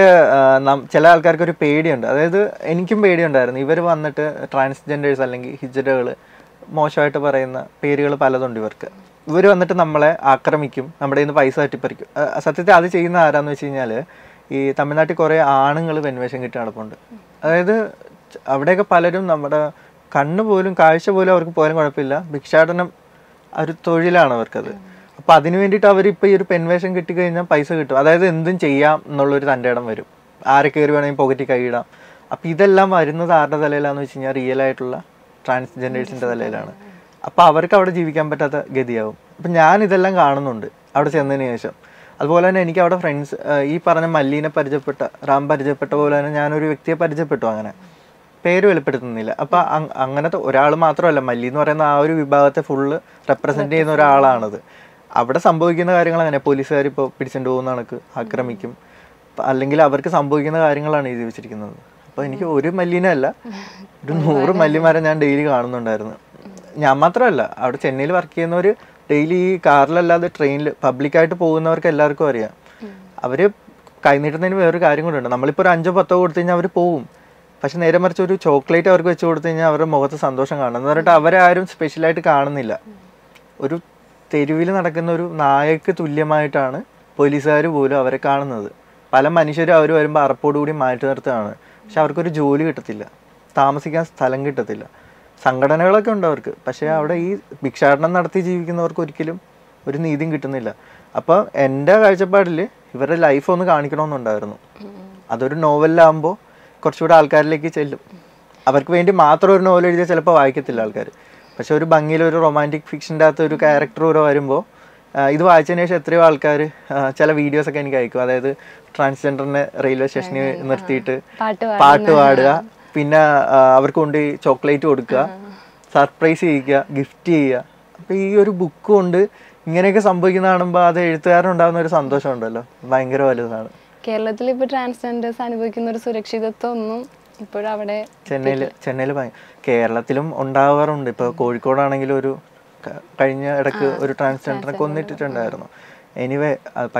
ചില ആൾക്കാർക്ക് ഒരു പേടിയുണ്ട്. അതായത് എനിക്കും പേടിയുണ്ടായിരുന്നു. ഇവർ വന്നിട്ട് ട്രാൻസ്ജെൻഡേഴ്സ് അല്ലെങ്കിൽ ഹിജഡകൾ മോശമായിട്ട് പറയുന്ന പേരുകൾ പലതുണ്ട് ഇവർക്ക്. ഇവർ വന്നിട്ട് നമ്മളെ ആക്രമിക്കും, നമ്മുടെ നിന്ന് പൈസ തട്ടിപ്പറിക്കും. സത്യത്തിൽ അത് ചെയ്യുന്ന ആരാന്ന് വെച്ച് കഴിഞ്ഞാൽ ഈ തമിഴ്നാട്ടിൽ കുറേ ആണുങ്ങൾ പെൺവേഷം കിട്ടി നടപ്പുണ്ട്. അതായത് അവിടെയൊക്കെ പലരും നമ്മുടെ കണ്ണ് പോലും കാഴ്ച പോലും അവർക്ക് പോലും കുഴപ്പമില്ല, ഭിക്ഷാടനം ഒരു തൊഴിലാണ് അവർക്കത്. അപ്പം അതിന് വേണ്ടിയിട്ട് അവരിപ്പോൾ ഈ ഒരു പെൻവേഷം കിട്ടിക്കഴിഞ്ഞാൽ പൈസ കിട്ടും. അതായത് എന്തും ചെയ്യാം എന്നുള്ളൊരു തൻ്റെ ഇടം വരും. ആരെ കയറി വേണമെങ്കിൽ പോക്കറ്റിൽ കൈയിടാം. അപ്പം ഇതെല്ലാം വരുന്നത് ആരുടെ തലയിലാണെന്ന് വെച്ച് കഴിഞ്ഞാൽ റിയൽ ആയിട്ടുള്ള ട്രാൻസ്ജെൻഡേഴ്സിൻ്റെ തലയിലാണ്. അപ്പോൾ അവർക്ക് അവിടെ ജീവിക്കാൻ പറ്റാത്ത ഗതിയാവും. അപ്പം ഞാൻ ഇതെല്ലാം കാണുന്നുണ്ട് അവിടെ ചെന്നതിന് ശേഷം. അതുപോലെ തന്നെ എനിക്ക് അവിടെ ഫ്രണ്ട്സ്, ഈ പറഞ്ഞ മല്ലീനെ പരിചയപ്പെട്ട, റാം പരിചയപ്പെട്ട പോലെ തന്നെ ഞാനൊരു വ്യക്തിയെ പരിചയപ്പെട്ടു. അങ്ങനെ പേര് വെളിപ്പെടുത്തുന്നില്ല. അപ്പം അങ്ങനത്തെ ഒരാൾ മാത്രമല്ല, മല്ലി എന്ന് പറയുന്ന ആ ഒരു വിഭാഗത്തെ ഫുള്ള് റെപ്രസെന്റ് ചെയ്യുന്ന ഒരാളാണത്. അവിടെ സംഭവിക്കുന്ന കാര്യങ്ങൾ അങ്ങനെ പോലീസുകാർ ഇപ്പോൾ പിടിച്ചുകൊണ്ട് പോകുന്ന കണക്ക് ആക്രമിക്കും, അല്ലെങ്കിൽ അവർക്ക് സംഭവിക്കുന്ന കാര്യങ്ങളാണ് എഴുതി വെച്ചിരിക്കുന്നത്. അപ്പോൾ എനിക്ക് ഒരു മല്ലീനല്ല, ഒരു 100 മല്ലിമാരെ ഞാൻ ഡെയിലി കാണുന്നുണ്ടായിരുന്നു. ഞാൻ മാത്രമല്ല, അവിടെ ചെന്നൈയിൽ വർക്ക് ചെയ്യുന്നവർ ഡെയിലി ഈ കാറിലല്ലാതെ ട്രെയിനിൽ പബ്ലിക്കായിട്ട് പോകുന്നവർക്ക് എല്ലാവർക്കും അറിയാം. അവർ കൈനീട്ടുന്നതിന് വേറൊരു കാര്യം കൂടെ ഉണ്ട്. നമ്മളിപ്പോൾ ഒരു 5 10 കൊടുത്തു കഴിഞ്ഞാൽ അവർ പോകും. പക്ഷെ നേരെ മറിച്ച് ഒരു ചോക്ലേറ്റ് അവർക്ക് വെച്ച് കൊടുത്തു കഴിഞ്ഞാൽ അവരുടെ മുഖത്ത് സന്തോഷം കാണും. എന്ന് പറഞ്ഞിട്ട് അവരാരും സ്പെഷ്യലായിട്ട് കാണുന്നില്ല. ഒരു തെരുവിൽ നടക്കുന്ന ഒരു നായക്ക് തുല്യമായിട്ടാണ് പോലീസുകാർ പോലും അവരെ കാണുന്നത്. പല മനുഷ്യരും അവർ വരുമ്പോൾ അറപ്പോടുകൂടി മാറ്റി നിർത്തുകയാണ്. പക്ഷെ അവർക്കൊരു ജോലി കിട്ടത്തില്ല, താമസിക്കാൻ സ്ഥലം കിട്ടത്തില്ല. സംഘടനകളൊക്കെ ഉണ്ട് അവർക്ക്, പക്ഷേ അവിടെ ഈ ഭിക്ഷാടനം നടത്തി ജീവിക്കുന്നവർക്ക് ഒരിക്കലും ഒരു നീതിയും കിട്ടുന്നില്ല. അപ്പം എൻ്റെ കാഴ്ചപ്പാടിൽ ഇവരുടെ ലൈഫ് ഒന്ന് കാണിക്കണമെന്നുണ്ടായിരുന്നു. അതൊരു നോവലിലാകുമ്പോൾ കുറച്ചുകൂടെ ആൾക്കാരിലേക്ക് ചെല്ലും. അവർക്ക് വേണ്ടി മാത്രം ഒരു നോവൽ എഴുതിയാൽ ചിലപ്പോൾ വായിക്കത്തില്ല ആൾക്കാർ. പക്ഷെ ഒരു ഭംഗിയിൽ ഒരു റൊമാൻറ്റിക് ഫിക്ഷൻ്റെ അകത്ത് ഒരു ക്യാരക്ടർ കൂടെ വരുമ്പോൾ ഇത് വായിച്ചതിന് ശേഷം എത്രയോ ആൾക്കാർ ചില വീഡിയോസൊക്കെ എനിക്ക് അയക്കും. അതായത് ട്രാൻസ്ജെൻഡറിനെ റെയിൽവേ സ്റ്റേഷനിൽ നിർത്തിയിട്ട് പാട്ട് പാടുക, പിന്നെ അവർക്ക് കൊണ്ട് ചോക്ലേറ്റ് കൊടുക്കുക, സർപ്രൈസ് ചെയ്യിക്കുക, ഗിഫ്റ്റ് ചെയ്യുക. അപ്പോൾ ഈ ഒരു ബുക്ക് കൊണ്ട് ഇങ്ങനെയൊക്കെ സംഭവിക്കുന്ന കാണുമ്പോൾ അത് എഴുത്തുകാരനുണ്ടാകുന്ന ഒരു സന്തോഷം ഉണ്ടല്ലോ, ഭയങ്കര വലുതാണ്. കേരളത്തിൽ ഇപ്പോൾ ട്രാൻസ്ജെൻഡേഴ്സ് അനുഭവിക്കുന്ന ഒരു സുരക്ഷിതത്വം ഒന്നും ഇപ്പോഴും അവിടെ ചെന്നൈയിൽ കേരളത്തിലും ഉണ്ടാവാറുണ്ട്. ഇപ്പോൾ കോഴിക്കോടാണെങ്കിലും ഒരു കഴിഞ്ഞ ഇടയ്ക്ക് ഒരു ട്രാൻസ്ജെൻഡറിനെ കൊന്നിട്ടിട്ടുണ്ടായിരുന്നു. എനിവേ,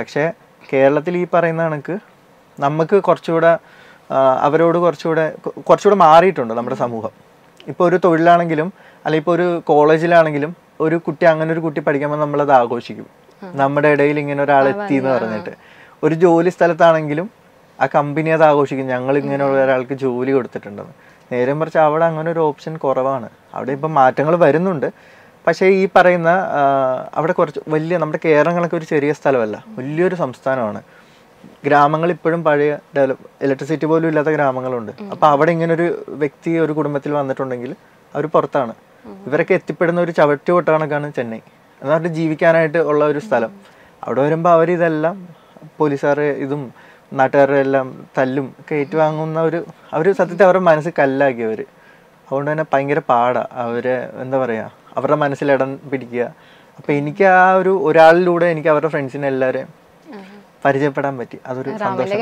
കേരളത്തിൽ ഈ പറയുന്ന കണക്ക് നമുക്ക് കുറച്ചുകൂടെ അവരോട് കുറച്ചുകൂടെ മാറിയിട്ടുണ്ട് നമ്മുടെ സമൂഹം. ഇപ്പോൾ ഒരു തൊഴിലാണെങ്കിലും അല്ലെങ്കിൽ ഇപ്പോൾ ഒരു കോളേജിലാണെങ്കിലും ഒരു കുട്ടി അങ്ങനെ ഒരു കുട്ടി പഠിക്കുമ്പോൾ നമ്മളത് ആഘോഷിക്കും. നമ്മുടെ ഇടയിൽ ഇങ്ങനെ ഒരാളെത്തി എന്ന് പറഞ്ഞിട്ട്. ഒരു ജോലി സ്ഥലത്താണെങ്കിലും ആ കമ്പനി അത് ആഘോഷിക്കും, ഞങ്ങൾ ഇങ്ങനെയുള്ള ഒരാൾക്ക് ജോലി കൊടുത്തിട്ടുണ്ടെന്ന്. നേരെ മറിച്ച് അവിടെ അങ്ങനെ ഒരു ഓപ്ഷൻ കുറവാണ്. അവിടെ ഇപ്പം മാറ്റങ്ങൾ വരുന്നുണ്ട്. പക്ഷേ ഈ പറയുന്ന അവിടെ കുറച്ച് വലിയ, നമ്മുടെ കേരളങ്ങളൊക്കെ ഒരു ചെറിയ സ്ഥലമല്ല, വലിയൊരു സംസ്ഥാനമാണ്. ഗ്രാമങ്ങൾ ഇപ്പോഴും പഴയ ഇലക്ട്രിസിറ്റി പോലും ഇല്ലാത്ത ഗ്രാമങ്ങളുണ്ട്. അപ്പോൾ അവിടെ ഇങ്ങനൊരു വ്യക്തി ഒരു കുടുംബത്തിൽ വന്നിട്ടുണ്ടെങ്കിൽ അവർ പുറത്താണ്. ഇവരൊക്കെ എത്തിപ്പെടുന്ന ഒരു ചവറ്റുകൊട്ട കണക്കാണ് ചെന്നൈ. എന്ന് പറഞ്ഞിട്ട് ജീവിക്കാനായിട്ട് ഉള്ള ഒരു സ്ഥലം. അവിടെ വരുമ്പോൾ അവരിതെല്ലാം പോലീസുകാർ ഇതും നാട്ടുകാരുടെ എല്ലാം തല്ലും ഒക്കെ ഏറ്റുവാങ്ങുന്ന അവർ സത്യത്തിൽ അവരുടെ മനസ്സ് കല്ലാക്കിയവർ. അതുകൊണ്ട് തന്നെ ഭയങ്കര പാടാണ് അവരെ എന്താ പറയുക അവരുടെ മനസ്സിൽ ഇടം പിടിക്കുക. അപ്പം എനിക്ക് ആ ഒരാളിലൂടെ എനിക്ക് അവരുടെ ഫ്രണ്ട്സിനെ എല്ലാവരെയും പരിചയപ്പെടാൻ പറ്റി. അതൊരു സന്തോഷം.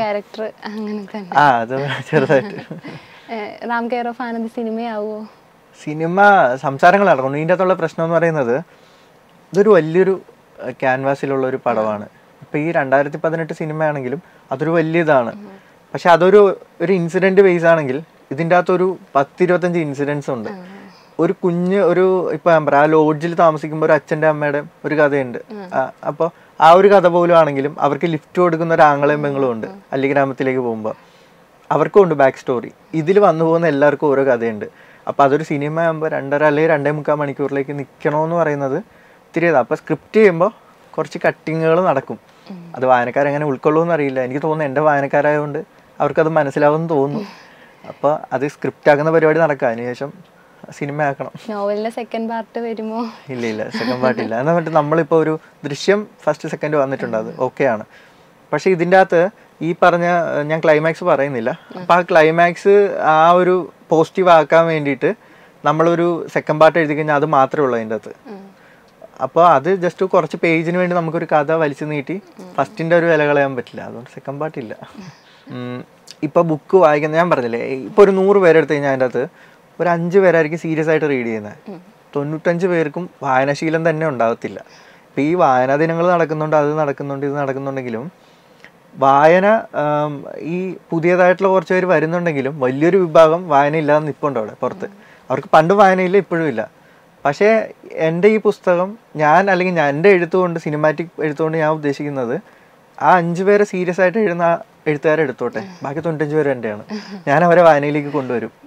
അത് ചെറുതായിട്ട് റാം കെയർ ഓഫ് ആനന്ദ് സിനിമയാവോ? സിനിമ സംസാരങ്ങൾ നടക്കുന്നു. ഇതിൻ്റെ അകത്തുള്ള പ്രശ്നം എന്ന് പറയുന്നത് ഇതൊരു വലിയൊരു ക്യാൻവാസിലുള്ള ഒരു പടമാണ്. ഇപ്പം ഈ 2018 സിനിമയാണെങ്കിലും അതൊരു വലിയ ഇതാണ്. പക്ഷെ അതൊരു ഇൻസിഡൻറ്റ് ബേസ് ആണെങ്കിൽ ഇതിൻ്റെ അകത്തൊരു 10-25 ഇൻസിഡൻസ് ഉണ്ട്. ഒരു കുഞ്ഞ് ഇപ്പം ഞാൻ പറയാം, ആ ലോഡ്ജിൽ താമസിക്കുമ്പോൾ ഒരു അച്ഛൻ്റെ അമ്മയുടെ ഒരു കഥയുണ്ട്. അപ്പോൾ ആ ഒരു കഥ പോലും ആണെങ്കിലും അവർക്ക് ലിഫ്റ്റ് കൊടുക്കുന്ന ഒരു ആങ്ങളെയും പെങ്ങളും ഉണ്ട് അല്ലി ഗ്രാമത്തിലേക്ക് പോകുമ്പോൾ. അവർക്കും ഉണ്ട് ബാക്ക് സ്റ്റോറി. ഇതിൽ വന്നു പോകുന്ന എല്ലാവർക്കും ഓരോ കഥയുണ്ട്. അപ്പോൾ അതൊരു സിനിമ ആകുമ്പോൾ 2.5 അല്ലെങ്കിൽ 2.25 മണിക്കൂറിലേക്ക് നിൽക്കണമെന്ന് പറയുന്നത് ഇത്തിരി ഇതാണ്. അപ്പോൾ സ്ക്രിപ്റ്റ് ചെയ്യുമ്പോൾ കുറച്ച് കട്ടിങ്ങുകൾ നടക്കും. അത് വായനക്കാരെങ്ങനെ ഉൾക്കൊള്ളുമെന്ന് അറിയില്ല. എനിക്ക് തോന്നുന്നു എൻ്റെ വായനക്കാരായതുകൊണ്ട് അവർക്കത് മനസ്സിലാവുമെന്ന് തോന്നുന്നു. അപ്പോൾ അത് സ്ക്രിപ്റ്റ് ആക്കുന്ന പരിപാടി നടക്കുക. അതിനുശേഷം സിനിമ ആക്കണം. നോവലിന്റെ സെക്കൻഡ് പാർട്ട് വരുമോ? ഇല്ല സെക്കൻഡ് പാർട്ട് ഇല്ല. എന്ന് പറഞ്ഞിട്ട് നമ്മളിപ്പോൾ ഒരു ദൃശ്യം ഫസ്റ്റ് സെക്കൻഡ് വന്നിട്ടുണ്ട്, അത് ഓക്കെയാണ്. പക്ഷേ ഇതിൻ്റെ അകത്ത് ഈ പറഞ്ഞ ഞാൻ ക്ലൈമാക്സ് പറയുന്നില്ല. അപ്പം ആ ക്ലൈമാക്സ് ആ ഒരു പോസിറ്റീവ് ആക്കാൻ വേണ്ടിയിട്ട് നമ്മളൊരു സെക്കൻഡ് പാർട്ട് എഴുതി കഴിഞ്ഞാൽ അത് മാത്രമേ ഉള്ളൂ അതിൻ്റെ അകത്ത്. അപ്പോൾ അത് ജസ്റ്റ് കുറച്ച് പേജിന് വേണ്ടി നമുക്കൊരു കഥ വലിച്ചു നീട്ടി ഫസ്റ്റിൻ്റെ ഒരു വില കളയാൻ പറ്റില്ല. അതുകൊണ്ട് സെക്കൻഡ് പാർട്ടില്ല. ഇപ്പോൾ ബുക്ക് വായിക്കുന്ന ഞാൻ പറഞ്ഞില്ലേ, ഇപ്പോൾ ഒരു 100 പേരെടുത്ത് കഴിഞ്ഞാൽ അതിൻ്റെ അകത്ത് ഒരു 5 പേരായിരിക്കും സീരിയസ് ആയിട്ട് റീഡ് ചെയ്യുന്നത്. 95 പേർക്കും വായനാശീലം തന്നെ ഉണ്ടാകത്തില്ല. ഇപ്പോൾ ഈ വായനാ ദിനങ്ങൾ നടക്കുന്നുണ്ട്, അത് നടക്കുന്നുണ്ട്, ഇത് നടക്കുന്നുണ്ടെങ്കിലും വായന ഈ പുതിയതായിട്ടുള്ള കുറച്ച് പേര് വരുന്നുണ്ടെങ്കിലും വലിയൊരു വിഭാഗം വായന ഇല്ലാതെ നിൽപ്പുണ്ട് അവിടെ പുറത്ത്. അവർക്ക് പണ്ടും വായനയില്ല, ഇപ്പോഴും ഇല്ല. പക്ഷേ എൻ്റെ ഈ പുസ്തകം അല്ലെങ്കിൽ എൻ്റെ എഴുത്തുകൊണ്ട്, സിനിമാറ്റിക് എഴുത്തുകൊണ്ട് ഞാൻ ഉദ്ദേശിക്കുന്നത് ആ 5 പേരെ സീരിയസ് ആയിട്ട് എഴുതുന്ന എഴുത്തുകാരെ എടുത്തോട്ടെ, ബാക്കി 95 പേര് എൻ്റെയാണ്. ഞാൻ അവരെ വായനയിലേക്ക് കൊണ്ടുവരും.